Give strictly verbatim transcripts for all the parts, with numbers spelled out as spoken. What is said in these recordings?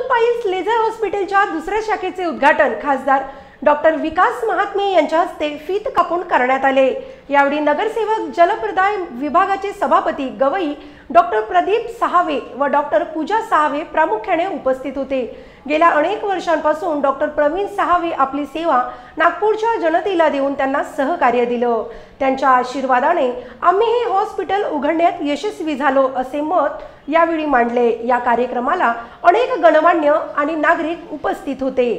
Piles laser हॉस्पिटलच्या दुसऱ्या शाखेचे उद्घाटन खासदार डॉक्टर विकास महात्मे यांच्या हस्ते फीत कापून करण्यात आले। यावेळी नगरसेवक जलप्रदाय विभागाचे सभापती गवई डॉक्टर प्रदीप सहावे व डॉक्टर पूजा सहावे प्रामुख्याने उपस्थित होते। गेल्या अनेक वर्षांपासून डॉक्टर प्रवीण सहावे आपली सेवा नागपूरच्या जनतेला देऊन त्यांना सहकार्य दिलं। त्यांच्या आशीर्वादाने आम्ही हे हॉस्पिटल उघडण्यात यशस्वी झालो असे मत यावेळी मांडले। या कार्यक्रमाला अनेक गणमान्य आणि नागरिक उपस्थित होते।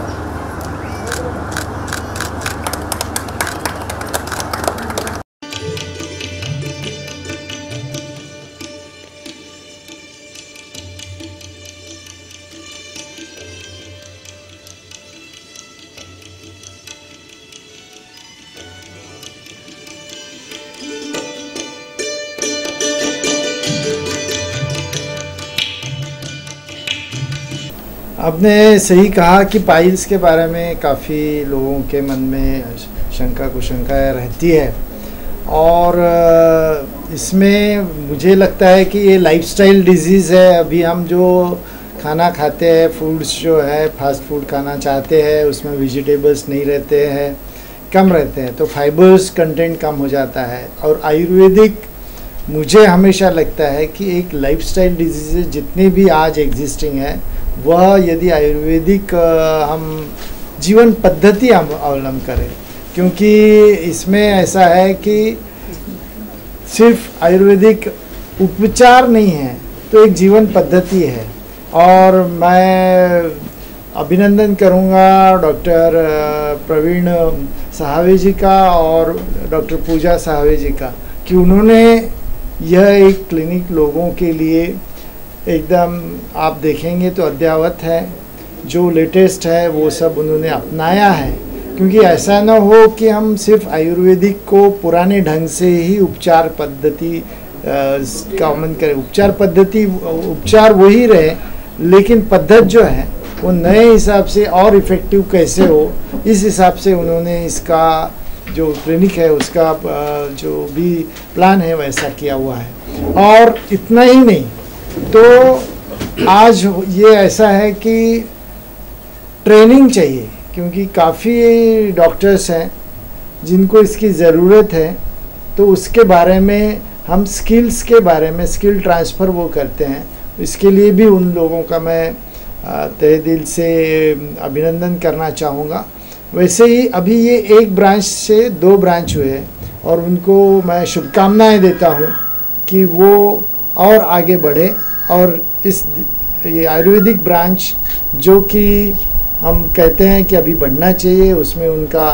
आपने सही कहा कि पाइल्स के बारे में काफ़ी लोगों के मन में शंका कुशंका रहती है और इसमें मुझे लगता है कि ये लाइफस्टाइल डिजीज़ है। अभी हम जो खाना खाते हैं, फूड्स जो है फास्ट फूड खाना चाहते हैं, उसमें वेजिटेबल्स नहीं रहते हैं, कम रहते हैं, तो फाइबर्स कंटेंट कम हो जाता है। और आयुर्वेदिक मुझे हमेशा लगता है कि एक लाइफस्टाइल डिजीज़ जितनी भी आज एग्जिस्टिंग है वह यदि आयुर्वेदिक हम जीवन पद्धति हम अवलंबन करें, क्योंकि इसमें ऐसा है कि सिर्फ आयुर्वेदिक उपचार नहीं है तो एक जीवन पद्धति है। और मैं अभिनंदन करूंगा डॉक्टर प्रवीण सहावे जी का और डॉक्टर पूजा सहावे जी का कि उन्होंने यह एक क्लिनिक लोगों के लिए एकदम आप देखेंगे तो अद्ययावत है, जो लेटेस्ट है वो सब उन्होंने अपनाया है। क्योंकि ऐसा ना हो कि हम सिर्फ आयुर्वेदिक को पुराने ढंग से ही उपचार पद्धति का अमल करें। उपचार पद्धति उपचार वही रहे, लेकिन पद्धत जो है वो नए हिसाब से और इफ़ेक्टिव कैसे हो, इस हिसाब से उन्होंने इसका जो क्लिनिक है उसका जो भी प्लान है वैसा किया हुआ है। और इतना ही नहीं, तो आज ये ऐसा है कि ट्रेनिंग चाहिए, क्योंकि काफ़ी डॉक्टर्स हैं जिनको इसकी ज़रूरत है, तो उसके बारे में हम स्किल्स के बारे में स्किल ट्रांसफ़र वो करते हैं। इसके लिए भी उन लोगों का मैं तहे दिल से अभिनंदन करना चाहूँगा। वैसे ही अभी ये एक ब्रांच से दो ब्रांच हुए और उनको मैं शुभकामनाएं देता हूँ कि वो और आगे बढ़े और इस ये आयुर्वेदिक ब्रांच जो कि हम कहते हैं कि अभी बढ़ना चाहिए, उसमें उनका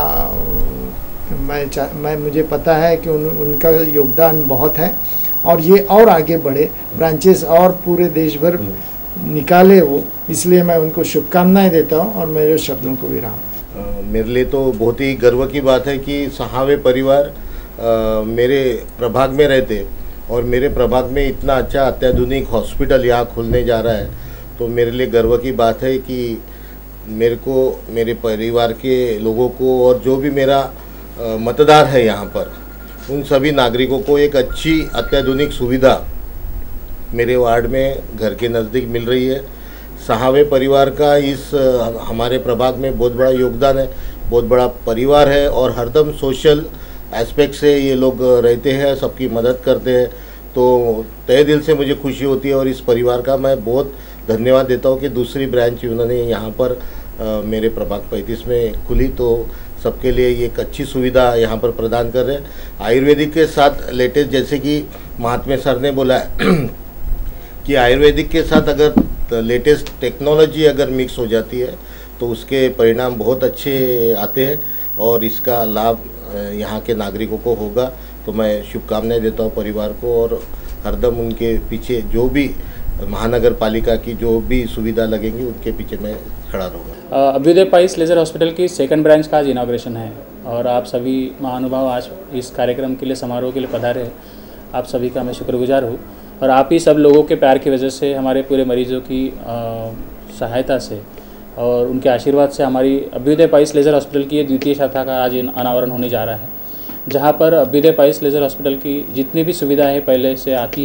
मैं मैं मुझे पता है कि उन, उनका योगदान बहुत है और ये और आगे बढ़े, ब्रांचेस और पूरे देश भर निकाले वो। इसलिए मैं उनको शुभकामनाएं देता हूँ और मेरे शब्दों को विराम। मेरे लिए तो बहुत ही गर्व की बात है कि सहावे परिवार आ, मेरे प्रभाग में रहते और मेरे प्रभाग में इतना अच्छा अत्याधुनिक हॉस्पिटल यहाँ खुलने जा रहा है, तो मेरे लिए गर्व की बात है कि मेरे को, मेरे परिवार के लोगों को और जो भी मेरा आ, मतदार है यहाँ पर, उन सभी नागरिकों को एक अच्छी अत्याधुनिक सुविधा मेरे वार्ड में घर के नज़दीक मिल रही है। सहावे परिवार का इस हमारे प्रभाग में बहुत बड़ा योगदान है, बहुत बड़ा परिवार है और हरदम सोशल एस्पेक्ट से ये लोग रहते हैं, सबकी मदद करते हैं। तो तहे दिल से मुझे खुशी होती है और इस परिवार का मैं बहुत धन्यवाद देता हूँ कि दूसरी ब्रांच उन्होंने यहाँ पर आ, मेरे प्रभाग पैंतीस में खुली, तो सबके लिए ये एक अच्छी सुविधा यहाँ पर प्रदान कर रहे हैं। आयुर्वेदिक के साथ लेटेस्ट, जैसे कि महात्मे सर ने बोला है कि आयुर्वेदिक के साथ अगर लेटेस्ट टेक्नोलॉजी अगर मिक्स हो जाती है तो उसके परिणाम बहुत अच्छे आते हैं और इसका लाभ यहाँ के नागरिकों को होगा। तो मैं शुभकामनाएं देता हूँ परिवार को और हरदम उनके पीछे जो भी महानगर पालिका की जो भी सुविधा लगेंगी उनके पीछे मैं खड़ा रहूँगा। अभ्युदय पाइल्स लेजर हॉस्पिटल की सेकंड ब्रांच का आज इनाग्रेशन है और आप सभी महानुभाव आज इस कार्यक्रम के लिए, समारोह के लिए पधारे। आप सभी का मैं शुक्रगुजार हूँ और आप ही सब लोगों के प्यार की वजह से, हमारे पूरे मरीजों की सहायता से और उनके आशीर्वाद से हमारी अभ्युदय पाइल्स लेजर हॉस्पिटल की द्वितीय शाखा का आज अनावरण होने जा रहा है, जहां पर अभ्युदय पाइल्स लेजर हॉस्पिटल की जितनी भी सुविधाएं पहले से आती है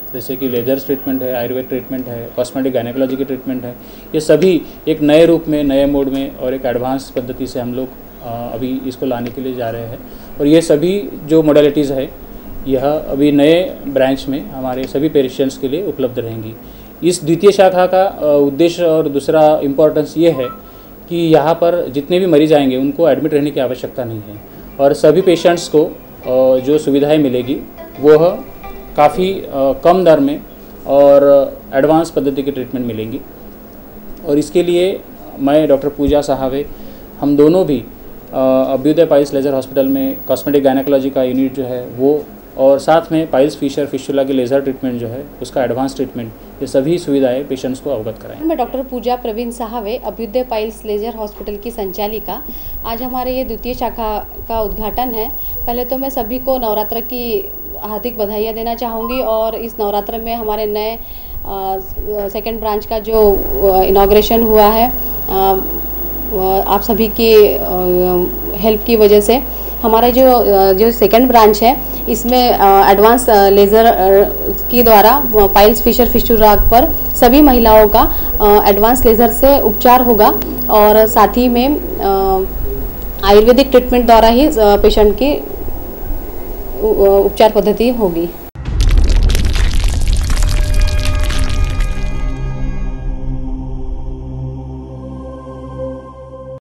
जैसे कि लेजर्स ट्रीटमेंट है, आयुर्वेद ट्रीटमेंट है, कॉस्मेटिक गायनेकोलॉजी की ट्रीटमेंट है, ये सभी एक नए रूप में, नए मोड में और एक एडवांस पद्धति से हम लोग अभी इसको लाने के लिए जा रहे हैं। और ये सभी जो मॉडलिटीज़ है यह अभी नए ब्रांच में हमारे सभी पेशेंट्स के लिए उपलब्ध रहेंगी। इस द्वितीय शाखा का उद्देश्य और दूसरा इम्पोर्टेंस ये है कि यहाँ पर जितने भी मरीज आएंगे उनको एडमिट रहने की आवश्यकता नहीं है और सभी पेशेंट्स को जो सुविधाएं मिलेगी वह काफ़ी कम दर में और एडवांस पद्धति की ट्रीटमेंट मिलेंगी। और इसके लिए मैं डॉक्टर पूजा सहावे हम दोनों भी अभ्युदय पाइल्स लेज़र हॉस्पिटल में कॉस्मेटिक गायनेकोलॉजी का यूनिट जो है वो और साथ में पाइल्स फिशर फिशुला के लेज़र ट्रीटमेंट जो है उसका एडवांस ट्रीटमेंट, ये सभी सुविधाएं पेशेंट्स को अवगत कराएं। मैं doctor Pooja Praveen Sahave, Abhyudaya piles laser hospital की संचालिका। आज हमारे ये द्वितीय शाखा का उद्घाटन है। पहले तो मैं सभी को नवरात्र की हार्दिक बधाइयाँ देना चाहूँगी और इस नवरात्र में हमारे नए सेकेंड ब्रांच का जो इनॉग्रेशन हुआ है आ, आप सभी की हेल्प की वजह से हमारा जो जो सेकेंड ब्रांच है इसमें एडवांस लेज़र के द्वारा पाइल्स फिशर फिशुला पर सभी महिलाओं का एडवांस लेज़र से उपचार होगा और साथ ही में आयुर्वेदिक ट्रीटमेंट द्वारा ही पेशेंट की उपचार पद्धति होगी।